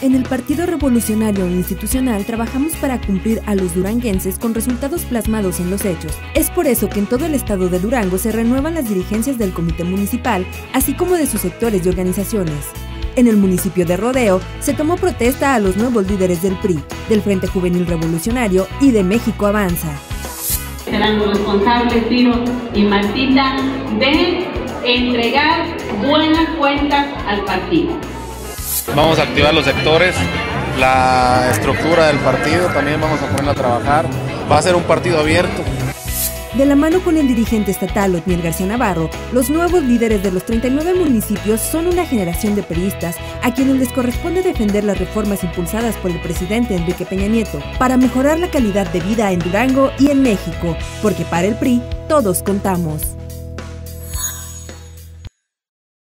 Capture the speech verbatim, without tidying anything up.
En el Partido Revolucionario Institucional trabajamos para cumplir a los duranguenses con resultados plasmados en los hechos. Es por eso que en todo el estado de Durango se renuevan las dirigencias del Comité Municipal, así como de sus sectores y organizaciones. En el municipio de Rodeo se tomó protesta a los nuevos líderes del P R I, del Frente Juvenil Revolucionario y de México Avanza. Serán los responsables, Ciro y Martita, de entregar buenas cuentas al partido. Vamos a activar los sectores, la estructura del partido, también vamos a ponerla a trabajar. Va a ser un partido abierto. De la mano con el dirigente estatal Otniel García Navarro, los nuevos líderes de los treinta y nueve municipios son una generación de priistas a quienes les corresponde defender las reformas impulsadas por el presidente Enrique Peña Nieto para mejorar la calidad de vida en Durango y en México, porque para el P R I todos contamos.